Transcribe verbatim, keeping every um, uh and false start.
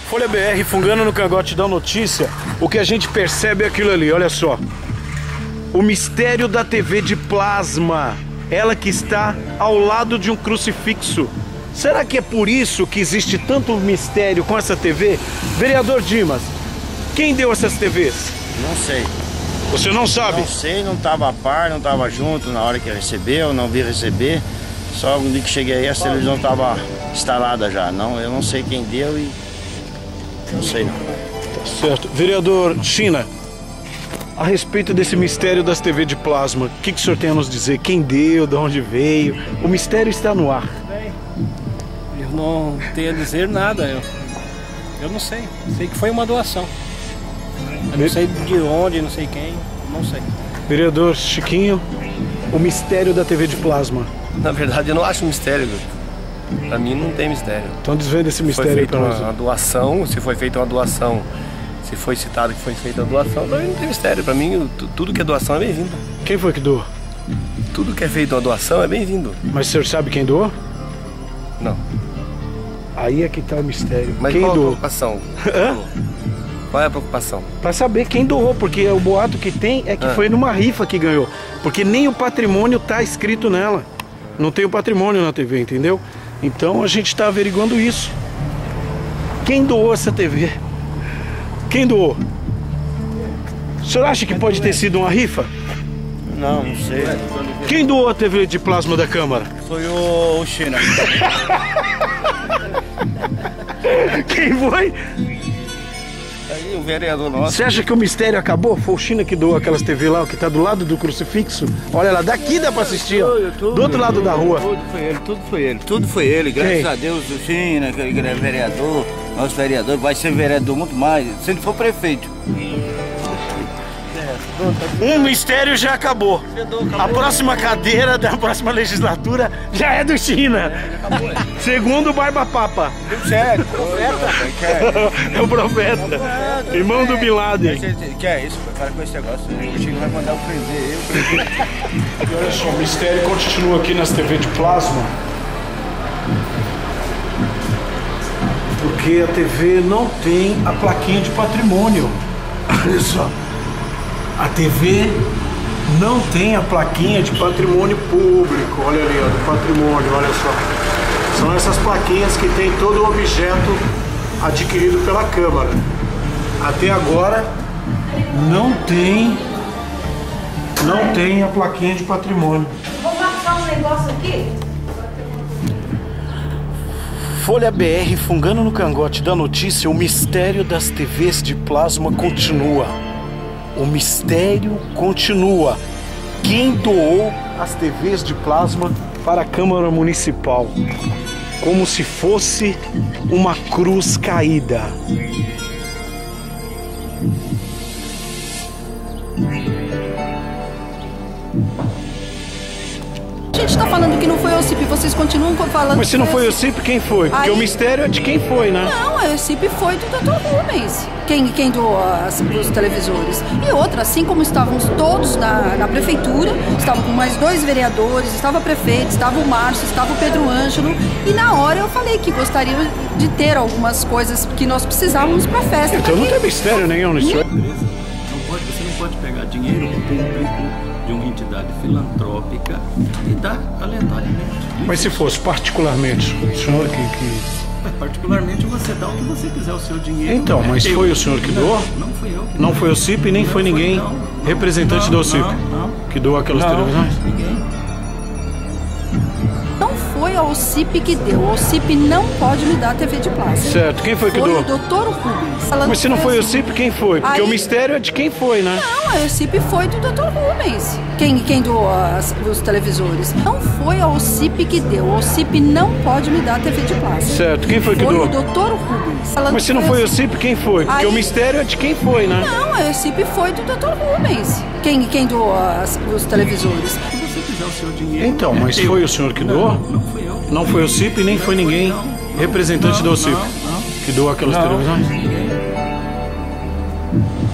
Folha B R fungando no cangote da notícia, o que a gente percebe é aquilo ali, olha só. O mistério da T V de plasma, ela que está ao lado de um crucifixo. Será que é por isso que existe tanto mistério com essa T V? Vereador Dimas, quem deu essas T Vs? Não sei. Você não sabe? Não sei, não estava a par, não estava junto na hora que recebeu, não vi receber. Só no dia que cheguei aí a televisão estava instalada já. Não, eu não sei quem deu e não sei não. Tá certo. Vereador China, a respeito desse mistério das T V de plasma, o que, que o senhor tem a nos dizer? Quem deu, de onde veio? O mistério está no ar. Eu não tenho a dizer nada, eu, eu não sei. Sei que foi uma doação. Eu não sei de onde, não sei quem, não sei. Vereador Chiquinho, o mistério da T V de plasma. Na verdade, eu não acho mistério. Pra mim não tem mistério. Então desvenda esse mistério foi feita para nós. Uma doação, se foi feita uma doação, se foi citado que foi feita a doação, não, não tem mistério. Pra mim, tudo que é doação é bem-vindo. Quem foi que doou? Tudo que é feito uma doação é bem-vindo. Mas o senhor sabe quem doou? Não. Aí é que tá o mistério. Mas quem qual doou? a preocupação? Hã? Qual é a preocupação? Pra saber quem doou, porque o boato que tem é que Ah. foi numa rifa que ganhou. Porque nem o patrimônio tá escrito nela. Não tem o patrimônio na T V, entendeu? Então a gente tá averiguando isso. Quem doou essa T V? Quem doou? O senhor acha que pode ter sido uma rifa? Não, não sei. Quem doou a T V de plasma da Câmara? Foi o, o China. Quem foi? Aí o vereador nosso. Você acha que o mistério acabou? Foi o China que doou aquelas T V lá, que tá do lado do crucifixo? Olha lá, daqui dá pra assistir, ó. Do outro lado da rua. Tudo foi ele, tudo foi ele. Tudo foi ele, graças Quem? a Deus, o China, que ele é vereador, nosso vereador, vai ser vereador muito mais, se ele for prefeito. Um mistério já acabou. A próxima cadeira da próxima legislatura já é do China. Segundo o Barba Papa. Sério, É o profeta. Irmão do Bin Laden. que é isso, para com esse negócio, o China vai mandar eu prender, eu prender. E olha só, o mistério continua aqui nas T V de plasma. Porque a T V não tem a plaquinha de patrimônio. Olha só. A T V não tem a plaquinha de patrimônio público. Olha ali, ó, do patrimônio, olha só. São essas plaquinhas que tem todo o objeto adquirido pela Câmara. Até agora não tem, não tem a plaquinha de patrimônio. Vou marcar um negócio aqui. Folha B R fungando no cangote da notícia, o mistério das T Vs de plasma continua. O mistério continua. Quem doou as T Vs de plasma para a Câmara Municipal? Como se fosse uma cruz caída. A gente tá falando que não foi o OCIP, vocês continuam falando. Mas se não foi o OCIP, quem foi? Porque Aí- o mistério é de quem foi, né? Não, a OCIP foi do doutor Rubens, quem, quem doou as, os televisores. E outra, assim como estávamos todos na, na prefeitura, estavam com mais dois vereadores, estava a prefeita, estava o Márcio, estava o Pedro Ângelo, e na hora eu falei que gostaria de ter algumas coisas que nós precisávamos para a festa. Então não tem mistério nenhum nisso. Não pode, você não pode pegar dinheiro público de uma entidade filantrópica e dar aleatoriamente. Mas se fosse particularmente, o senhor que... que... Mas, particularmente você dá o que você quiser, o seu dinheiro. Então, é mas teu. foi o senhor que doou? Não, não fui eu que Não doei. foi o OCIP, nem Não foi ninguém não, não, representante não, do OCIP não, não. que doou aquelas Não, televisões? ninguém. Não foi a OCIP que deu, a OCIP não pode me dar T V de plasma. Certo, quem foi que Foi doou? o doutor Rubens. Falando Mas se não que foi o assim. OCIP, quem foi? Porque Aí- o mistério é de quem foi, né? Não, a OCIP foi do doutor Rubens, quem, quem doou as, os televisores. Não foi a OCIP que deu, a OCIP não pode me dar T V de plasma. Certo, quem foi que Foi doou? o doutor Rubens. Falando Mas se não que foi o assim. OCIP, quem foi? Porque Aí- o mistério é de quem foi, né? Não, a OCIP foi do doutor Rubens, quem, quem doou as, os televisores. Se você quiser o seu dinheiro. Então, é mas teu. foi o senhor que doou? Não, não fui eu. Não foi o OCIP, nem foi ninguém Não, não, representante não, do OCIP não, não. que doou aquelas Não, televisões? ninguém.